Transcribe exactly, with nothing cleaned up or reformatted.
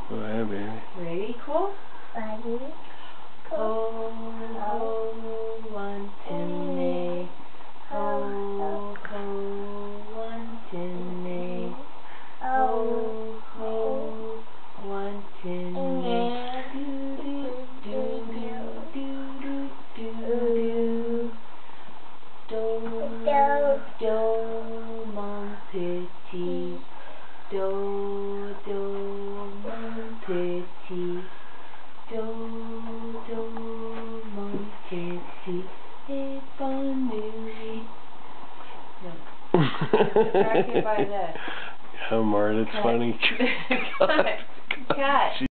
Go ahead, baby. Ready? Cool? Ready? Ho, ho, one, two, nay. Ho, ho, one, two, nay. Ho, ho, one, two, nay. Do, do, do, do, do, do, do. Do, do, mon petit. Do, do, mon petit. Do, do, mon petit. Et bonne nuit. No. Distracted by this. Yeah, Mart, it's Cut. funny. Cut. Cut.